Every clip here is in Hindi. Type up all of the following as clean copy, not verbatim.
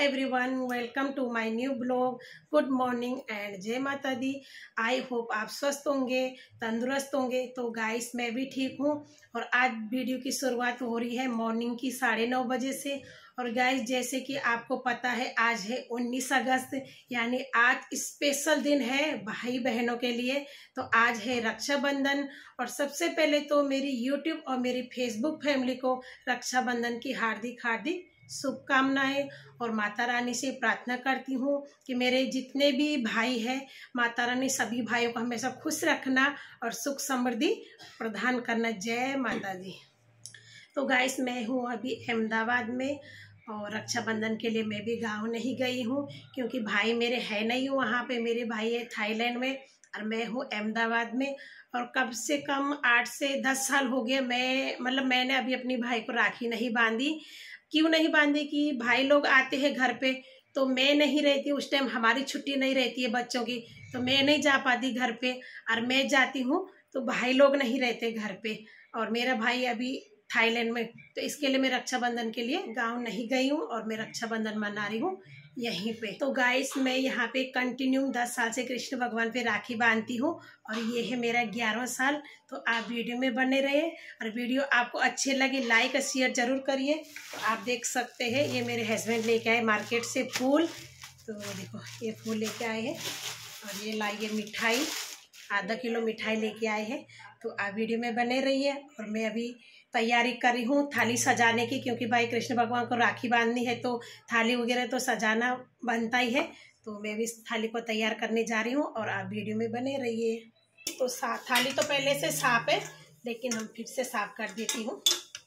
Everyone, welcome to my new blog. Good morning and जय माता दी। आई होप आप स्वस्थ होंगे, तंदुरुस्त होंगे। तो गाइस, मैं भी ठीक हूँ और आज वीडियो की शुरुआत हो रही है मॉर्निंग की 9:30 बजे से। और गाइस, जैसे कि आपको पता है, आज है 19 अगस्त, यानी आज स्पेशल दिन है भाई बहनों के लिए। तो आज है रक्षाबंधन और सबसे पहले तो मेरी यूट्यूब और मेरी फेसबुक फैमिली को रक्षाबंधन की हार्दिक हार्दिक शुभकामनाएं। और माता रानी से प्रार्थना करती हूँ कि मेरे जितने भी भाई हैं, माता रानी सभी भाइयों को हमेशा खुश रखना और सुख समृद्धि प्रदान करना। जय माता दी। तो गाइस, मैं हूँ अभी अहमदाबाद में और रक्षाबंधन के लिए मैं भी गांव नहीं गई हूँ क्योंकि भाई मेरे है नहीं हूँ वहाँ पे। मेरे भाई है थाईलैंड में और मैं हूँ अहमदाबाद में। और कम से कम 8 से 10 साल हो गए मैंने अभी अपनी भाई को राखी नहीं बांधी। क्यों नहीं बांधी कि भाई लोग आते हैं घर पे तो मैं नहीं रहती, उस टाइम हमारी छुट्टी नहीं रहती है बच्चों की, तो मैं नहीं जा पाती घर पे। और मैं जाती हूँ तो भाई लोग नहीं रहते घर पे और मेरा भाई अभी थाईलैंड में, तो इसके लिए मैं रक्षाबंधन के लिए गांव नहीं गई हूँ और मैं रक्षाबंधन मना रही हूँ यहीं पे। तो गाइस, मैं यहाँ पे कंटिन्यू 10 साल से कृष्ण भगवान पे राखी बांधती हूँ और ये है मेरा 11वां साल। तो आप वीडियो में बने रहे और वीडियो आपको अच्छे लगे लाइक और शेयर जरूर करिए। तो आप देख सकते हैं, ये मेरे हस्बैंड लेके आए मार्केट से फूल। तो देखो, ये फूल लेके आए हैं और ये लाइए मिठाई, आधा किलो मिठाई लेके आए हैं। तो आप वीडियो में बने रहिए और मैं अभी तैयारी करी हूँ थाली सजाने की, क्योंकि भाई कृष्ण भगवान को राखी बांधनी है तो थाली वगैरह तो सजाना बनता ही है। तो मैं भी इस थाली को तैयार करने जा रही हूँ और आप वीडियो में बने रहिए। तो थाली तो पहले से साफ है, लेकिन हम फिर से साफ कर देती हूँ।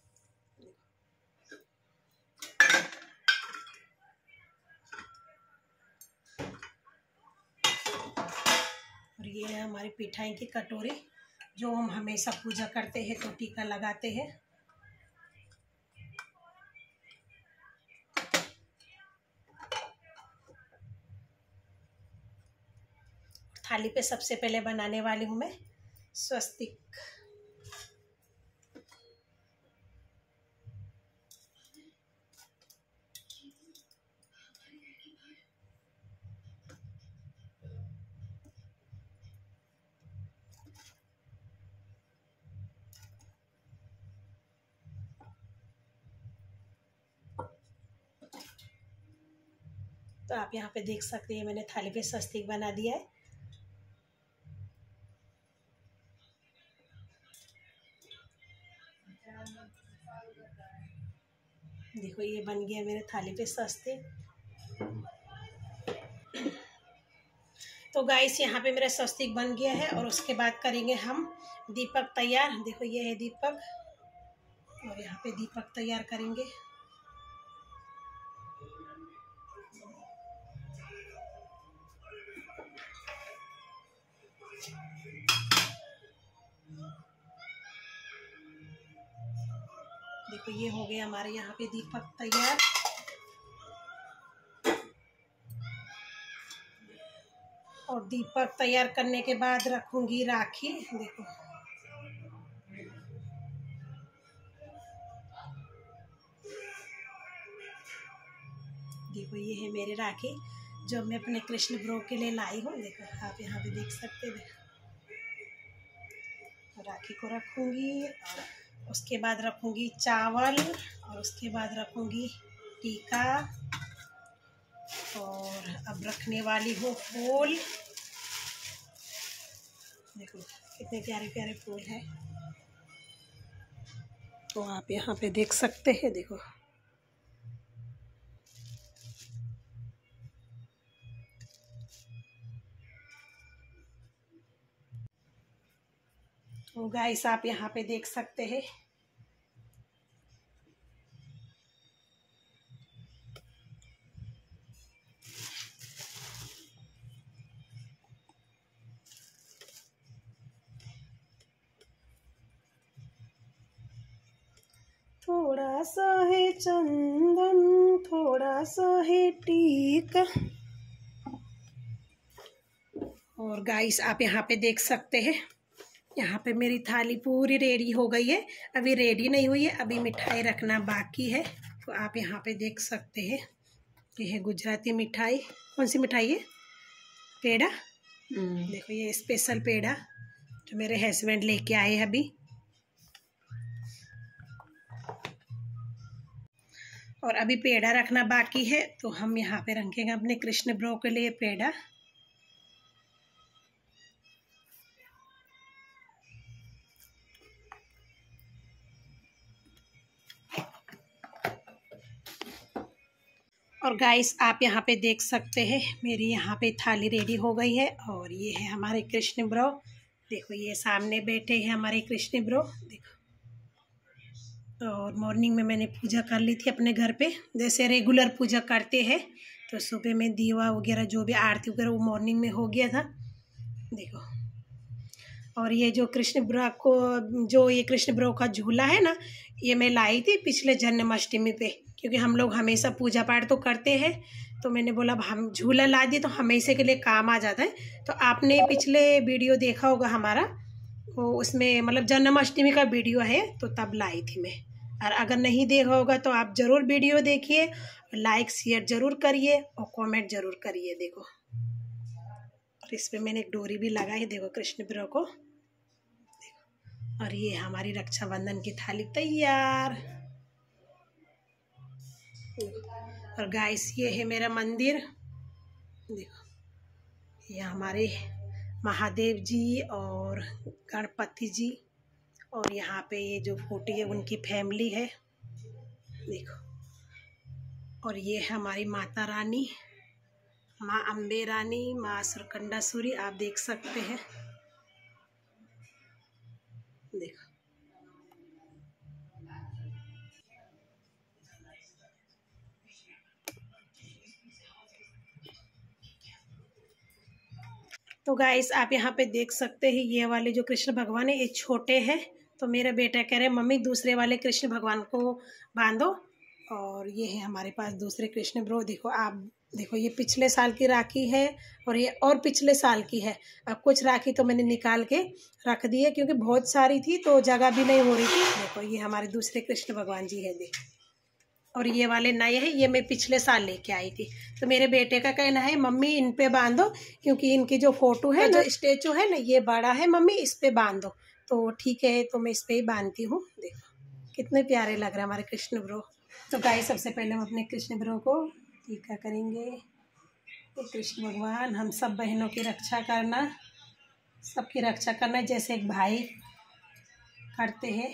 और ये है हमारी पिठाई की कटोरी, जो हम हमेशा पूजा करते हैं तो टीका लगाते हैं। थाली पे सबसे पहले बनाने वाली हूँ मैं स्वस्तिक। तो आप यहाँ पे देख सकते हैं, मैंने थाली पे स्वस्तिक बना दिया है। देखो, ये बन गया मेरे थाली पे स्वस्तिक। तो गाइस, यहाँ पे मेरा स्वस्तिक बन गया है और उसके बाद करेंगे हम दीपक तैयार। देखो, ये है दीपक और यहाँ पे दीपक तैयार करेंगे। देखो, ये हो गया हमारे यहाँ पे दीपक तैयार। और दीपक तैयार करने के बाद रखूंगी राखी। देखो, ये है मेरी राखी जो मैं अपने कृष्ण ब्रो के लिए लाई हूँ। देखो, आप यहाँ पे देख सकते हैं। राखी को रखूंगी और उसके बाद रखूंगी चावल और उसके बाद रखूंगी टीका। और अब रखने वाली हूँ फूल। देखो, कितने प्यारे प्यारे फूल हैं। तो आप यहाँ पे देख सकते हैं। देखो, तो गाइस, आप यहाँ पे देख सकते हैं। थोड़ा सा है चंदन, थोड़ा सा है टीका। और गाइस, आप यहाँ पे देख सकते हैं, यहाँ पे मेरी थाली पूरी रेडी हो गई है। अभी रेडी नहीं हुई है, अभी मिठाई रखना बाकी है। तो आप यहाँ पे देख सकते हैं, ये है गुजराती मिठाई। कौन सी मिठाई है? पेड़ा। देखो ये स्पेशल पेड़ा जो मेरे हस्बैंड लेके आए हैं अभी। और अभी पेड़ा रखना बाकी है, तो हम यहाँ पे रखेंगे अपने कृष्ण ब्रो के लिए पेड़ा। और गाइस आप यहाँ पे देख सकते हैं मेरी यहाँ पे थाली रेडी हो गई है। और ये है हमारे कृष्ण ब्रो। देखो ये सामने बैठे हैं हमारे कृष्ण ब्रो। देखो, और मॉर्निंग में मैंने पूजा कर ली थी अपने घर पे, जैसे रेगुलर पूजा करते हैं। तो सुबह में दीवा वगैरह जो भी आरती वगैरह वो मॉर्निंग में हो गया था। देखो, और ये जो कृष्ण ब्रो को, जो ये कृष्ण ब्रो का झूला है ना, ये मैं लाई थी पिछले जन्माष्टमी पे, क्योंकि हम लोग हमेशा पूजा पाठ तो करते हैं। तो मैंने बोला हम झूला ला दिए तो हमेशा के लिए काम आ जाता है। तो आपने पिछले वीडियो देखा होगा हमारा, वो उसमें मतलब जन्माष्टमी का वीडियो है, तो तब लाई थी मैं। और अगर नहीं देखा होगा तो आप ज़रूर वीडियो देखिए, लाइक शेयर ज़रूर करिए और कमेंट ज़रूर करिए। देखो, और इस पर मैंने एक डोरी भी लगाई, देखो कृष्ण ब्रो को। और ये हमारी रक्षाबंधन की थाली तैयार। और गाइस ये है मेरा मंदिर। देखो ये हमारे महादेव जी और गणपति जी, और यहाँ पे ये जो फोटो है उनकी फैमिली है। देखो, और ये है हमारी माता रानी, माँ अम्बे रानी, माँ सुरकंडासुरी, आप देख सकते हैं। देखो, तो गाइस आप यहाँ पे देख सकते हैं ये वाले जो कृष्ण भगवान है ये छोटे हैं। तो मेरा बेटा कह रहे मम्मी दूसरे वाले कृष्ण भगवान को बांधो। और ये है हमारे पास दूसरे कृष्ण ब्रो। देखो आप, देखो ये पिछले साल की राखी है और ये और पिछले साल की है। अब कुछ राखी तो मैंने निकाल के रख दी है क्योंकि बहुत सारी थी तो जगह भी नहीं हो रही थी। देखो ये हमारे दूसरे कृष्ण भगवान जी है। देखो, और ये वाले नए हैं, ये मैं पिछले साल लेके आई थी। तो मेरे बेटे का कहना है मम्मी इन पे बांधो, क्योंकि इनकी जो फोटो है ना, स्टेचू है ना, ये बड़ा है, मम्मी इस पे बांधो। तो ठीक है, तो मैं इस पे ही बांधती हूँ। देखो कितने प्यारे लग रहे हैं हमारे कृष्ण ब्रो। तो गाइस सबसे पहले हम अपने कृष्ण ब्रो को टीका करेंगे। तो कृष्ण भगवान हम सब बहनों की रक्षा करना, सबकी रक्षा करना जैसे एक भाई करते हैं।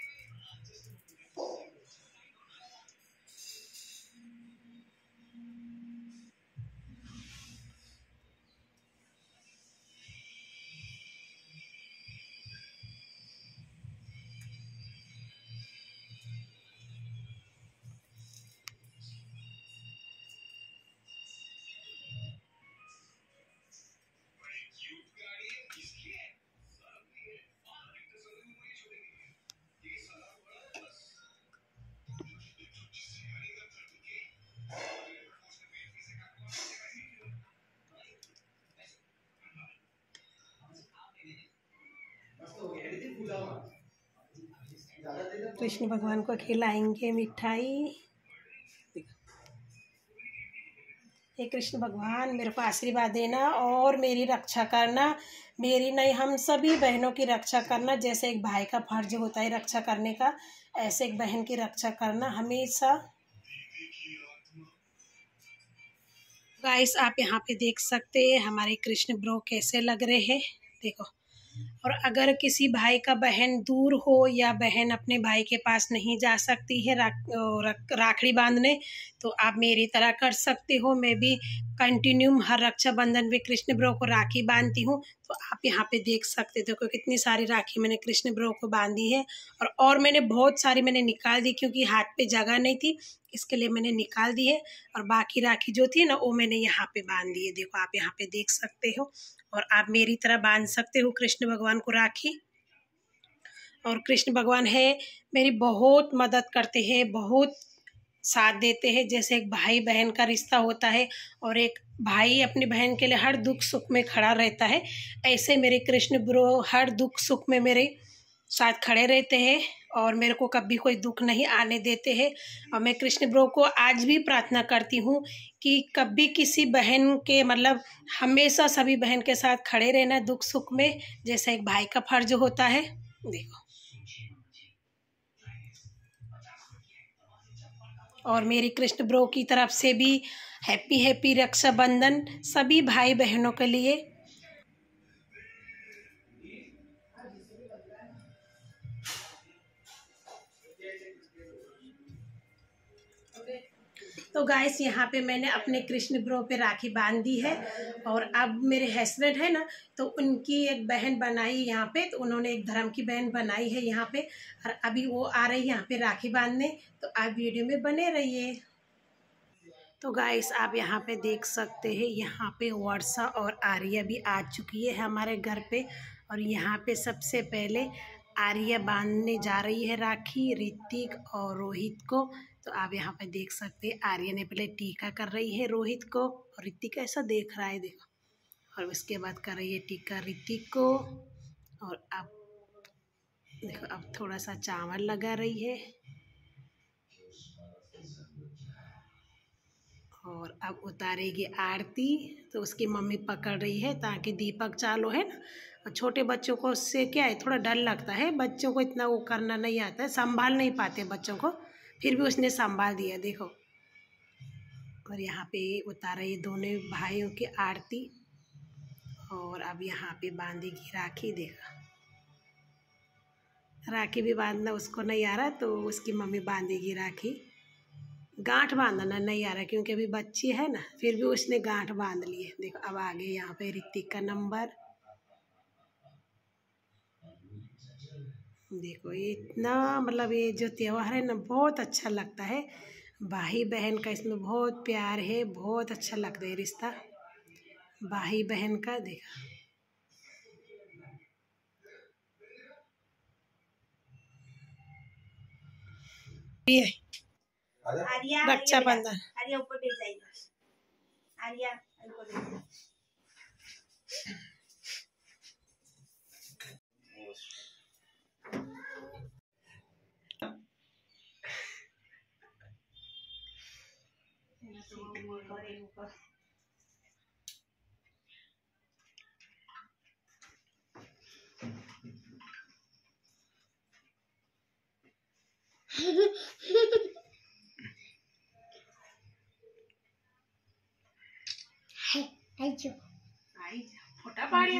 कृष्ण भगवान को खिलाएंगे मिठाई। हे कृष्ण भगवान मेरे को आशीर्वाद देना और मेरी रक्षा करना, मेरी नहीं हम सभी बहनों की रक्षा करना। जैसे एक भाई का फर्ज होता है रक्षा करने का, ऐसे एक बहन की रक्षा करना हमेशा। गाइस आप यहाँ पे देख सकते हैं हमारे कृष्ण ब्रो कैसे लग रहे हैं। देखो, और अगर किसी भाई का बहन दूर हो या बहन अपने भाई के पास नहीं जा सकती है राखड़ी बांधने, तो आप मेरी तरह कर सकते हो। मैं भी कंटिन्यू हर रक्षाबंधन में कृष्ण ब्रो को राखी बांधती हूँ। तो आप यहाँ पे देख सकते हो, देखो कितनी सारी राखी मैंने कृष्ण ब्रो को बांधी है। और मैंने बहुत सारी मैंने निकाल दी क्योंकि हाथ पे जगह नहीं थी, इसके लिए मैंने निकाल दी है। और बाकी राखी जो थी ना वो मैंने यहाँ पे बांध दी है। देखो आप यहाँ पे देख सकते हो, और आप मेरी तरह बांध सकते हो कृष्ण भगवान को राखी। और कृष्ण भगवान है मेरी बहुत मदद करते हैं, बहुत साथ देते हैं। जैसे एक भाई बहन का रिश्ता होता है और एक भाई अपनी बहन के लिए हर दुख सुख में खड़ा रहता है, ऐसे मेरे कृष्ण ब्रो हर दुख सुख में मेरे साथ खड़े रहते हैं और मेरे को कभी कोई दुख नहीं आने देते हैं। और मैं कृष्ण ब्रो को आज भी प्रार्थना करती हूँ कि कभी किसी बहन के मतलब हमेशा सभी बहन के साथ खड़े रहना दुख सुख में, जैसा एक भाई का फर्ज होता है। देखो, और मेरी कृष्ण ब्रो की तरफ से भी हैप्पी हैप्पी रक्षाबंधन सभी भाई बहनों के लिए। तो गाइस, यहाँ पे मैंने अपने कृष्ण ब्रो पे राखी बांध दी है। और अब मेरे हस्बैंड है ना, तो उनकी एक बहन बनाई यहाँ पे, तो उन्होंने एक धर्म की बहन बनाई है यहाँ पे, और अभी वो आ रही है यहाँ पे राखी बांधने। तो आप वीडियो में बने रहिए। तो गाइस, आप यहाँ पे देख सकते हैं, यहाँ पे वर्षा और आर्या भी आ चुकी है हमारे घर पे। और यहाँ पे सबसे पहले आर्या बांधने जा रही है राखी ऋतिक और रोहित को। तो आप यहाँ पे देख सकते हैं, आर्या ने पहले टीका कर रही है रोहित को, और ऋतिक ऐसा देख रहा है, देखो। और उसके बाद कर रही है टीका ऋतिक को। और अब देखो, अब थोड़ा सा चावल लगा रही है। और अब उतारेगी आरती, तो उसकी मम्मी पकड़ रही है ताकि दीपक चालू है ना। और छोटे बच्चों को उससे क्या है, थोड़ा डर लगता है, बच्चों को इतना वो करना नहीं आता है, संभाल नहीं पाते बच्चों को, फिर भी उसने संभाल दिया, देखो। और यहाँ पे उतारा ये दोनों भाइयों की आरती। और अब यहाँ पे बांधेगी राखी, देखा। राखी भी बांधना उसको नहीं आ रहा, तो उसकी मम्मी बांधेगी राखी। गांठ बांधना नहीं आ रहा क्योंकि अभी बच्ची है ना, फिर भी उसने गांठ बांध ली है, देखो। अब आगे यहाँ पे ऋतिक का नंबर, देखो। ये इतना मतलब ये जो त्योहार है ना, बहुत अच्छा लगता है। भाई बहन का इसमें बहुत प्यार है, बहुत अच्छा लगता है रिश्ता भाई बहन का, देखा। रक्षाबंधन आर्या ऊपर बैठ जाएगी। आर्या ऊपर फोटा पाड़िया।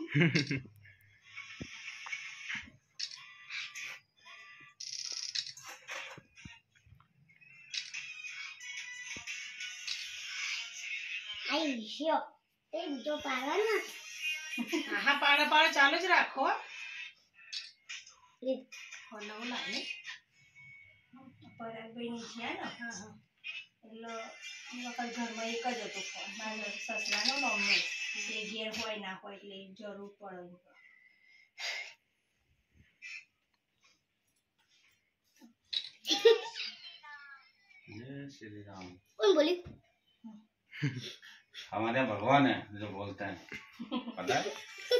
जो पारा ना, हाँ पाड़ा पाड़ा चालू ज राखो। खोला वो लाने પરાગ ભાઈ ની છે ને, हाँ हाँ એટલે વખત ઘરમાં એક જ હતો ફોન, મારા સસરાનો નંબર, એ ઘેર હોય ના હોય એટલે જરૂર પડે. जय श्री राम। कौन बोली? हमारे भगवान है जो बोलते हैं, पता है?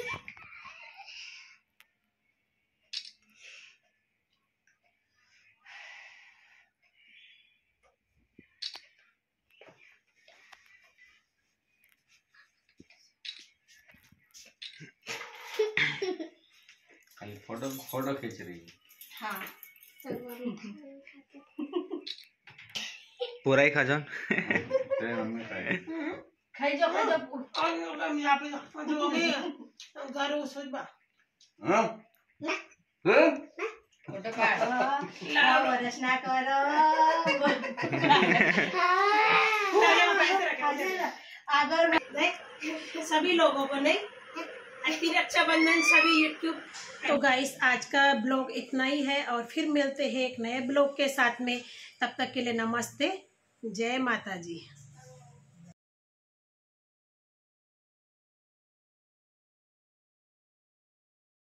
खाली फोटो फोटो खींच रही है। हाँ पूरा ही खा जाओ। खाई जाओ घर सोच बा वर्ष ना करो अगर सभी लोगों को नहीं, हैप्पी रक्षाबंधन सभी यूट्यूब। तो गाइस, आज का ब्लॉग इतना ही है, और फिर मिलते हैं एक नए ब्लॉग के साथ में। तब तक के लिए नमस्ते, जय माता जी।